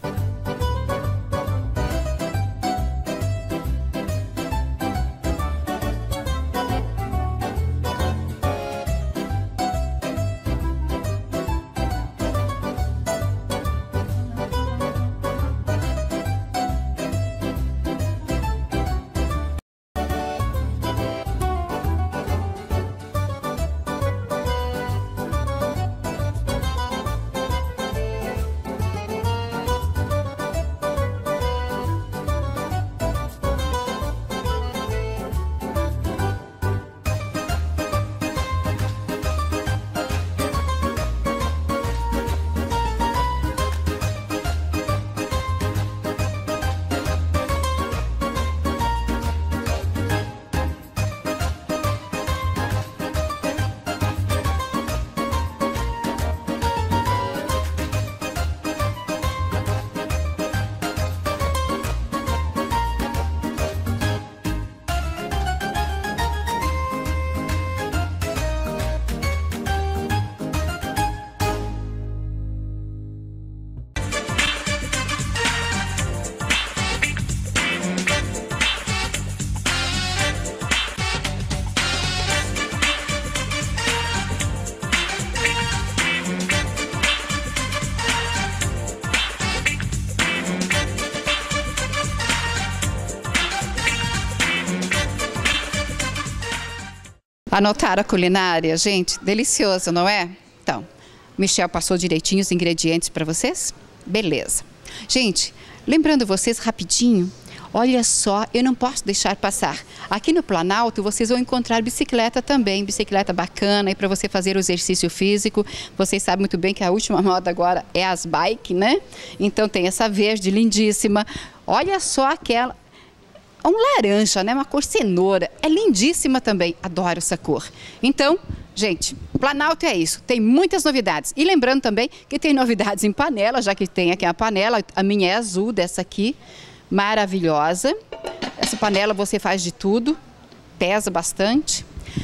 Anotaram a culinária, gente? Delicioso, não é? Então, Michel passou direitinho os ingredientes para vocês? Beleza. Gente, lembrando vocês rapidinho, olha só, eu não posso deixar passar. Aqui no Planalto vocês vão encontrar bicicleta também, bicicleta bacana, para você fazer o exercício físico. Vocês sabem muito bem que a última moda agora é as bike, né? Então tem essa verde lindíssima. Olha só aquela... um laranja, né? Uma cor cenoura. É lindíssima também. Adoro essa cor. Então, gente, Planalto é isso. Tem muitas novidades. E lembrando também que tem novidades em panela, já que tem aqui a panela. A minha é azul, dessa aqui. Maravilhosa. Essa panela você faz de tudo. Pesa bastante.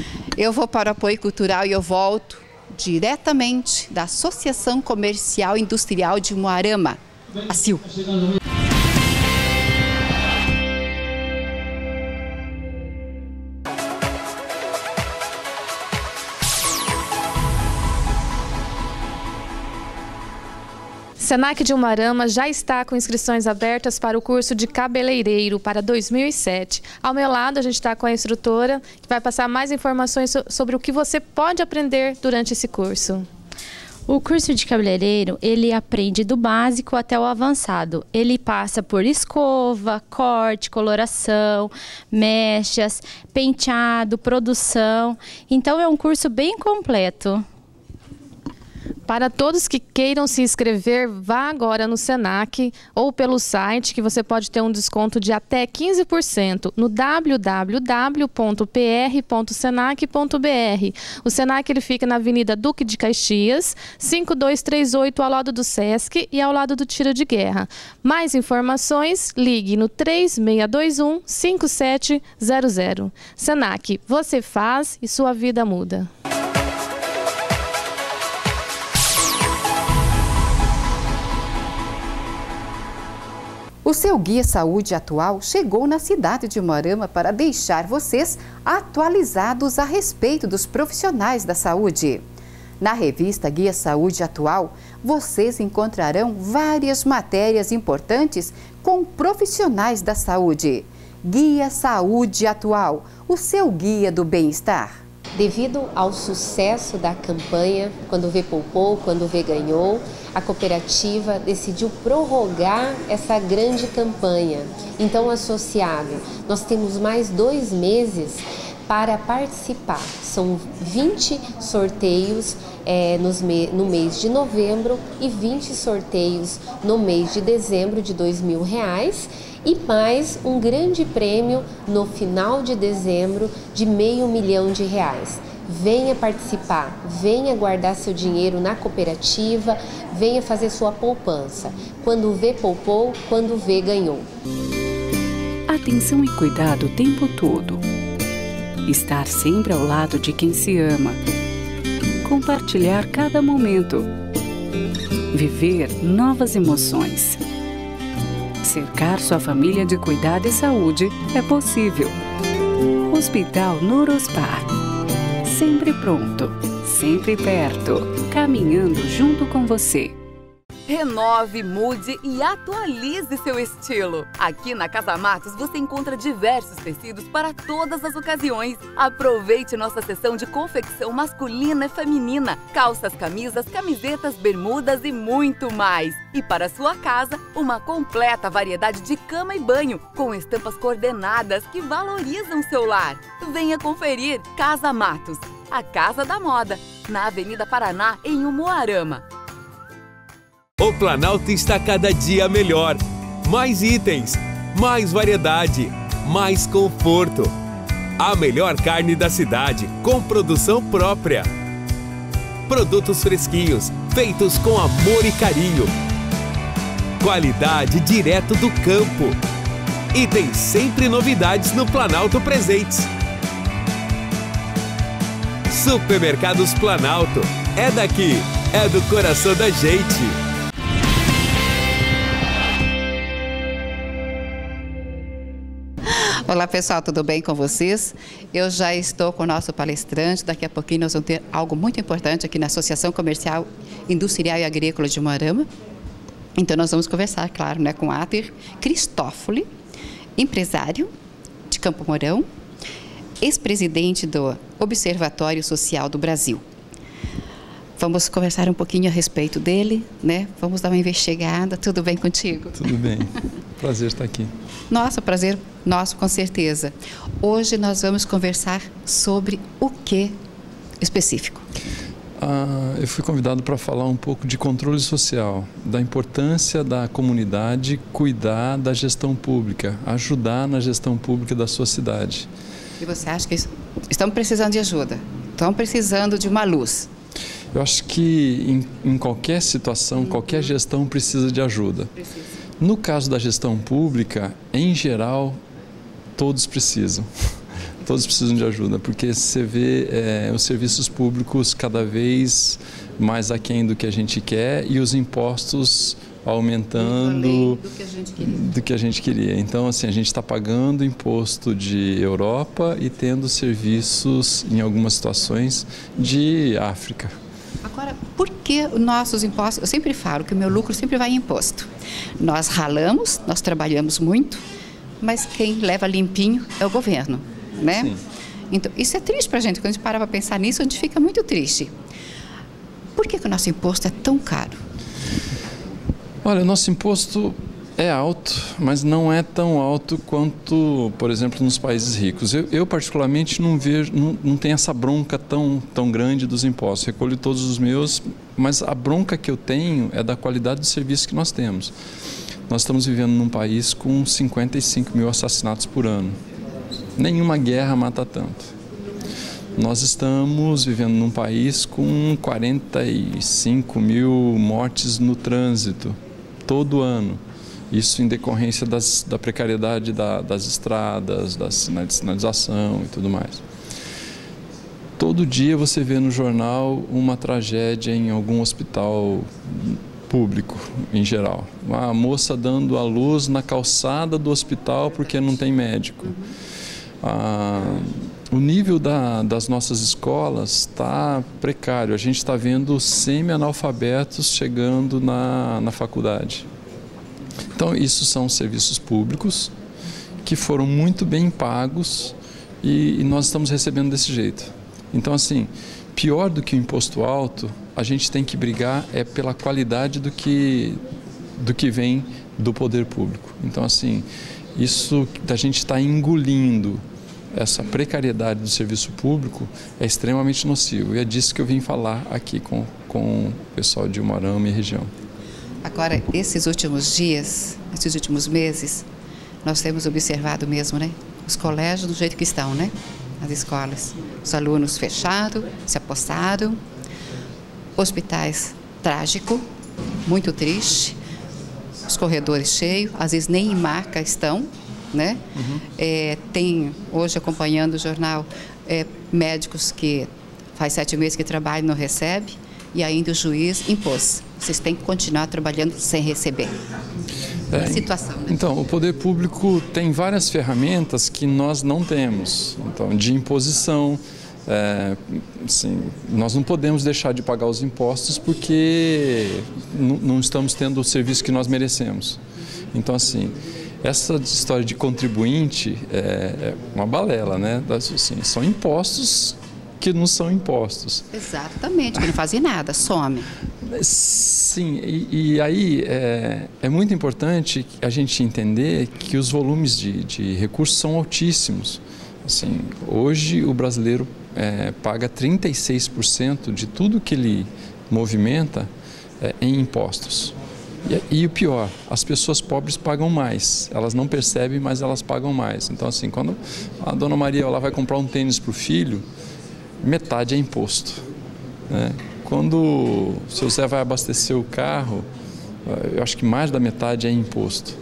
Eu vou para o apoio cultural e eu volto diretamente da Associação Comercial e Industrial de Umuarama, a CIL. Senac de Umuarama já está com inscrições abertas para o curso de cabeleireiro para 2007. Ao meu lado, a gente está com a instrutora, que vai passar mais informações sobre o que você pode aprender durante esse curso. O curso de cabeleireiro, ele aprende do básico até o avançado. Ele passa por escova, corte, coloração, mechas, penteado, produção. Então, é um curso bem completo. Para todos que queiram se inscrever, vá agora no Senac ou pelo site, que você pode ter um desconto de até 15% no www.pr.senac.br. O Senac ele fica na Avenida Duque de Caxias, 5238, ao lado do Sesc e ao lado do Tiro de Guerra. Mais informações, ligue no 3621-5700. Senac, você faz e sua vida muda. O seu Guia Saúde atual chegou na cidade de Umuarama para deixar vocês atualizados a respeito dos profissionais da saúde. Na revista Guia Saúde Atual, vocês encontrarão várias matérias importantes com profissionais da saúde. Guia Saúde Atual, o seu guia do bem-estar. Devido ao sucesso da campanha, quando vê poupou, quando vê ganhou, a cooperativa decidiu prorrogar essa grande campanha. Então, associado, nós temos mais 2 meses para participar. São 20 sorteios no mês de novembro e 20 sorteios no mês de dezembro de R$2.000 e mais um grande prêmio no final de dezembro de R$500 mil. Venha participar, venha guardar seu dinheiro na cooperativa, venha fazer sua poupança. Quando vê poupou, quando vê ganhou. Atenção e cuidado o tempo todo. Estar sempre ao lado de quem se ama. Compartilhar cada momento. Viver novas emoções. Cercar sua família de cuidado e saúde é possível. Hospital Norospar. Sempre pronto, sempre perto, caminhando junto com você. Renove, mude e atualize seu estilo. Aqui na Casa Matos você encontra diversos tecidos para todas as ocasiões. Aproveite nossa seção de confecção masculina e feminina, calças, camisas, camisetas, bermudas e muito mais. E para sua casa, uma completa variedade de cama e banho, com estampas coordenadas que valorizam seu lar. Venha conferir Casa Matos, a Casa da Moda, na Avenida Paraná, em Umuarama. O Planalto está cada dia melhor. Mais itens, mais variedade, mais conforto. A melhor carne da cidade, com produção própria. Produtos fresquinhos, feitos com amor e carinho. Qualidade direto do campo. E tem sempre novidades no Planalto Presentes. Supermercados Planalto. É daqui, é do coração da gente. Olá pessoal, tudo bem com vocês? Eu já estou com o nosso palestrante, daqui a pouquinho nós vamos ter algo muito importante aqui na Associação Comercial, Industrial e Agrícola de Umuarama. Então nós vamos conversar, claro, né, com Ater Cristófoli, empresário de Campo Mourão, ex-presidente do Observatório Social do Brasil. Vamos conversar um pouquinho a respeito dele, né? Vamos dar uma investigada. Tudo bem contigo? Tudo bem. Prazer estar aqui. Nossa, prazer nosso, com certeza. Hoje nós vamos conversar sobre o que específico? Eu fui convidado para falar um pouco de controle social, da importância da comunidade cuidar da gestão pública, ajudar na gestão pública da sua cidade. E você acha que estamos precisando de ajuda? Estamos precisando de uma luz? Eu acho que em qualquer situação, qualquer gestão precisa de ajuda. No caso da gestão pública, em geral, todos precisam. Todos precisam de ajuda, porque você vê os serviços públicos cada vez mais aquém do que a gente quer e os impostos aumentando do que a gente queria. Então, assim, a gente está pagando imposto de Europa e tendo serviços, em algumas situações, de África. Agora, por que os nossos impostos? Eu sempre falo que o meu lucro sempre vai em imposto. Nós ralamos, nós trabalhamos muito, mas quem leva limpinho é o governo, né? Sim. Então, isso é triste para a gente. Quando a gente para pensar nisso, a gente fica muito triste. Por que o nosso imposto é tão caro? Olha, o nosso imposto é alto, mas não é tão alto quanto, por exemplo, nos países ricos. Eu particularmente não vejo, não tenho essa bronca tão grande dos impostos. Recolho todos os meus, mas a bronca que eu tenho é da qualidade do serviço que nós temos. Nós estamos vivendo num país com 55 mil assassinatos por ano. Nenhuma guerra mata tanto. Nós estamos vivendo num país com 45 mil mortes no trânsito todo ano. Isso em decorrência da precariedade das estradas, da sinalização e tudo mais. Todo dia você vê no jornal uma tragédia em algum hospital público, em geral. Uma moça dando à luz na calçada do hospital porque não tem médico. O nível das nossas escolas está precário. A gente está vendo semi-analfabetos chegando na faculdade. Então, isso são serviços públicos que foram muito bem pagos e nós estamos recebendo desse jeito. Então, assim, pior do que o imposto alto, a gente tem que brigar pela qualidade do que vem do poder público. Então, assim, isso da gente estar engolindo essa precariedade do serviço público é extremamente nocivo. E é disso que eu vim falar aqui com o pessoal de Umuarama e região. Agora, esses últimos dias, esses últimos meses, nós temos observado mesmo, né? Os colégios do jeito que estão, né? As escolas, os alunos fechados, se apossaram, hospitais trágico, muito triste, os corredores cheios, às vezes nem em marca estão, né? Tem, hoje acompanhando o jornal, médicos que faz 7 meses que trabalham e não recebem, e ainda o juiz impôs. Vocês têm que continuar trabalhando sem receber. A situação, né? Então, o poder público tem várias ferramentas que nós não temos. Então, de imposição, assim, nós não podemos deixar de pagar os impostos porque não estamos tendo o serviço que nós merecemos. Então, assim, essa história de contribuinte é uma balela, né? Assim, são impostos que não são impostos. Exatamente, que não fazem nada, some. Sim, e aí é muito importante a gente entender que os volumes de recursos são altíssimos. Assim, hoje o brasileiro paga 36% de tudo que ele movimenta em impostos. E o pior, as pessoas pobres pagam mais. Elas não percebem, mas elas pagam mais. Então, assim, quando a dona Maria ela vai comprar um tênis para o filho, metade é imposto, né? Quando o seu Zé vai abastecer o carro, eu acho que mais da metade é imposto.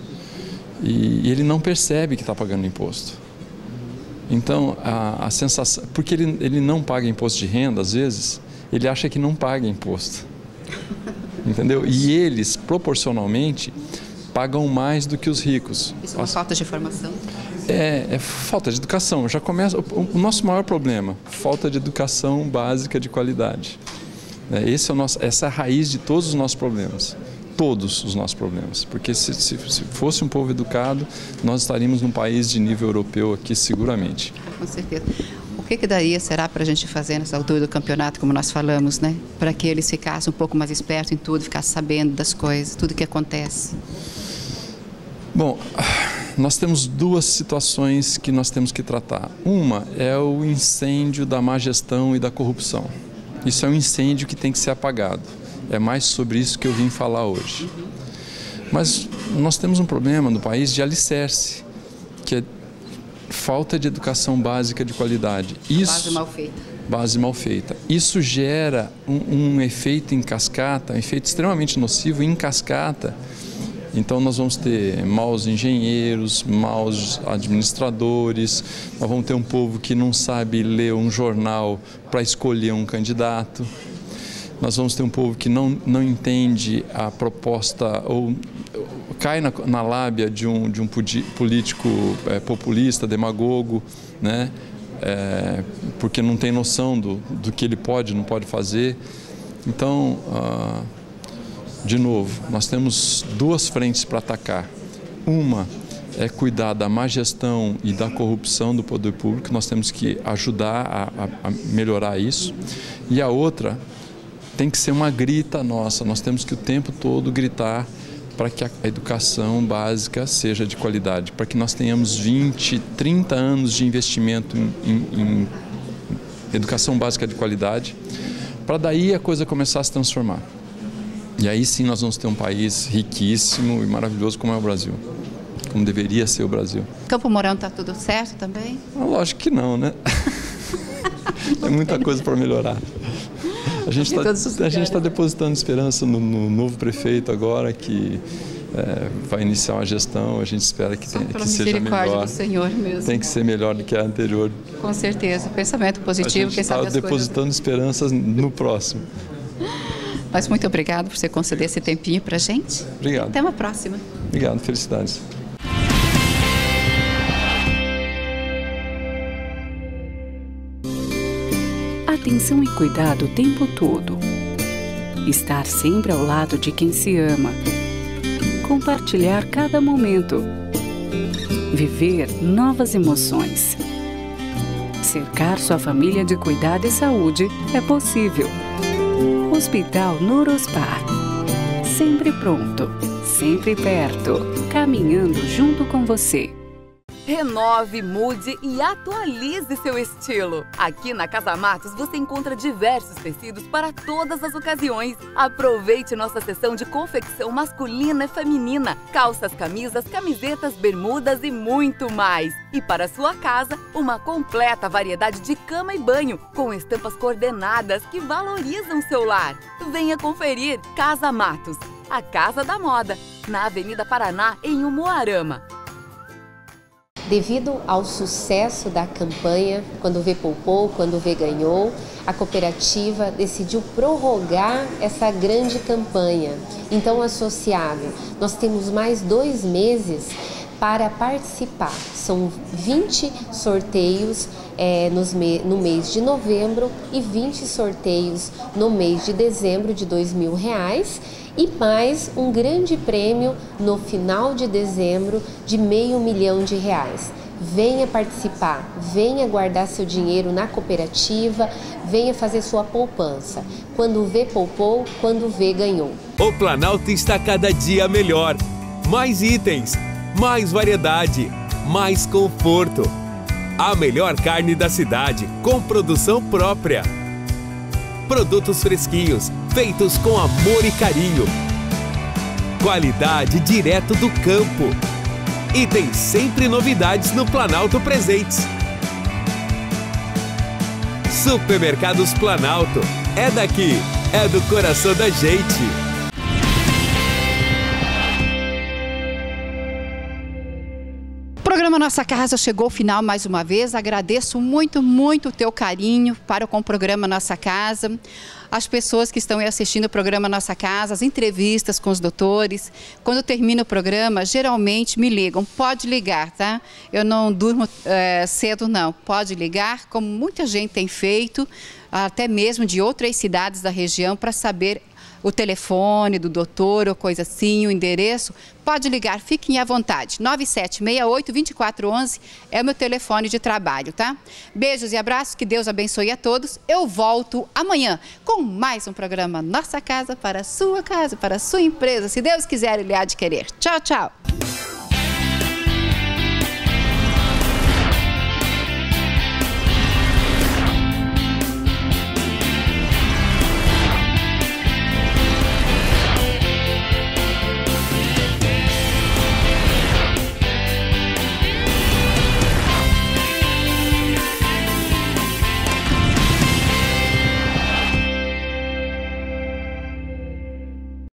E ele não percebe que está pagando imposto. Então, a sensação... Porque ele não paga imposto de renda, às vezes, ele acha que não paga imposto. Entendeu? E eles, proporcionalmente, pagam mais do que os ricos. Isso é uma falta de informação? É falta de educação. Já começa o nosso maior problema, falta de educação básica de qualidade. Essa é a raiz de todos os nossos problemas. Todos os nossos problemas. Porque se fosse um povo educado, nós estaríamos num país de nível europeu aqui, seguramente. Com certeza. O que daria, será, para a gente fazer nessa altura do campeonato, como nós falamos, né? Para que eles ficassem um pouco mais espertos em tudo, ficassem sabendo das coisas, tudo que acontece? Bom, nós temos duas situações que nós temos que tratar. Uma é o incêndio da má gestão e da corrupção. Isso é um incêndio que tem que ser apagado. É mais sobre isso que eu vim falar hoje. Mas nós temos um problema no país de alicerce, que é falta de educação básica de qualidade. Base mal feita. Base mal feita. Isso gera um efeito em cascata, um efeito extremamente nocivo em cascata. Então nós vamos ter maus engenheiros, maus administradores, nós vamos ter um povo que não sabe ler um jornal para escolher um candidato, nós vamos ter um povo que não entende a proposta ou cai na lábia de um político populista, demagogo, né? Porque não tem noção do que ele pode, não pode fazer. Então, de novo, nós temos duas frentes para atacar. Uma é cuidar da má gestão e da corrupção do poder público, nós temos que ajudar a melhorar isso. E a outra tem que ser uma grita nossa, nós temos que o tempo todo gritar para que a educação básica seja de qualidade, para que nós tenhamos 20, 30 anos de investimento em educação básica de qualidade, para daí a coisa começar a se transformar. E aí sim nós vamos ter um país riquíssimo e maravilhoso como é o Brasil, como deveria ser o Brasil. Campo Mourão está tudo certo também? Lógico que não, né? Tem muita coisa para melhorar. A gente está depositando esperança no novo prefeito agora, que vai iniciar uma gestão, a gente espera que seja melhor. Do Senhor mesmo. Tem que ser melhor do que a anterior. Com certeza, pensamento positivo. A gente está depositando esperanças no próximo. Mas muito obrigado por você conceder esse tempinho para a gente. Obrigado. Até uma próxima. Obrigado, felicidades. Atenção e cuidado o tempo todo. Estar sempre ao lado de quem se ama. compartilhar cada momento, viver novas emoções. Cercar sua família de cuidado e saúde é possível. Hospital Norospar. Sempre pronto, sempre perto, caminhando junto com você. Renove, mude e atualize seu estilo. Aqui na Casa Matos você encontra diversos tecidos para todas as ocasiões. Aproveite nossa seção de confecção masculina e feminina, calças, camisas, camisetas, bermudas e muito mais. E para sua casa, uma completa variedade de cama e banho, com estampas coordenadas que valorizam seu lar. Venha conferir Casa Matos, a Casa da Moda, na Avenida Paraná, em Umuarama. Devido ao sucesso da campanha, quando vê poupou, quando vê ganhou, a cooperativa decidiu prorrogar essa grande campanha. Então, associado, nós temos mais 2 meses para participar. São 20 sorteios no mês de novembro e 20 sorteios no mês de dezembro de R$2.000 e mais um grande prêmio no final de dezembro de R$500 mil. Venha participar, venha guardar seu dinheiro na cooperativa, venha fazer sua poupança. Quando vê poupou, quando vê ganhou. O Planalto está cada dia melhor. Mais itens, mais variedade, mais conforto. A melhor carne da cidade, com produção própria. Produtos fresquinhos, feitos com amor e carinho. Qualidade direto do campo. E tem sempre novidades no Planalto Presentes. Supermercados Planalto. É daqui, é do coração da gente. O programa Nossa Casa chegou ao final mais uma vez. Agradeço muito, muito o teu carinho com o programa Nossa Casa. As pessoas que estão aí assistindo o programa Nossa Casa, as entrevistas com os doutores. Quando termina o programa, geralmente me ligam. Pode ligar, tá? Eu não durmo cedo, não. Pode ligar, como muita gente tem feito, até mesmo de outras cidades da região, para saber o telefone do doutor ou coisa assim, o endereço. Pode ligar, fiquem à vontade. 9768-2411 é o meu telefone de trabalho, tá? Beijos e abraços, que Deus abençoe a todos. Eu volto amanhã com mais um programa Nossa Casa, para a sua empresa, se Deus quiser, Ele há de querer. Tchau, tchau!